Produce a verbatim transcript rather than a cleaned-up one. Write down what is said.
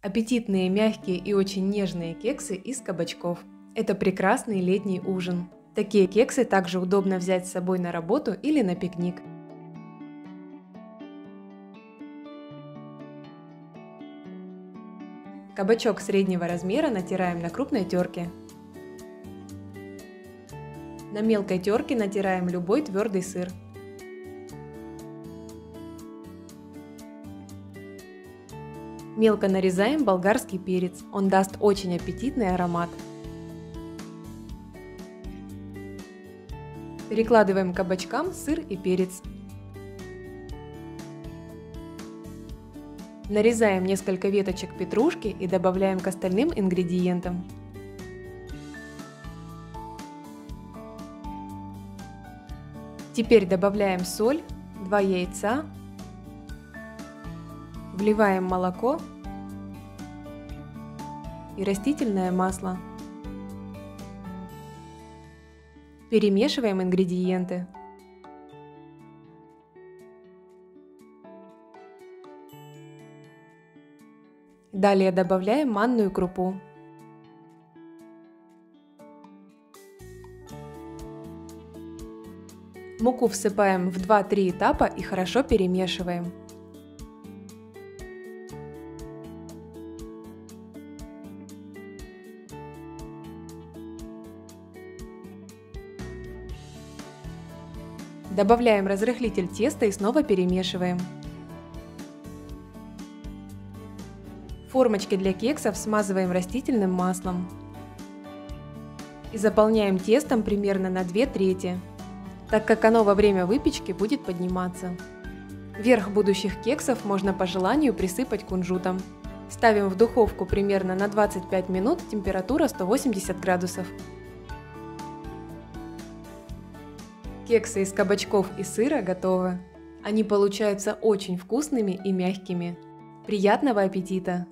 Аппетитные, мягкие и очень нежные кексы из кабачков. Это прекрасный летний ужин. Такие кексы также удобно взять с собой на работу или на пикник. Кабачок среднего размера натираем на крупной терке. На мелкой терке натираем любой твердый сыр. Мелко нарезаем болгарский перец, он даст очень аппетитный аромат. Перекладываем к кабачкам сыр и перец. Нарезаем несколько веточек петрушки и добавляем к остальным ингредиентам. Теперь добавляем соль, два яйца, вливаем молоко и растительное масло. Перемешиваем ингредиенты. Далее добавляем манную крупу. Муку всыпаем в два-три этапа и хорошо перемешиваем. Добавляем разрыхлитель теста и снова перемешиваем. Формочки для кексов смазываем растительным маслом. И заполняем тестом примерно на две трети, так как оно во время выпечки будет подниматься. Верх будущих кексов можно по желанию присыпать кунжутом. Ставим в духовку примерно на двадцать пять минут, температура сто восемьдесят градусов. Кексы из кабачков и сыра готовы. Они получаются очень вкусными и мягкими. Приятного аппетита!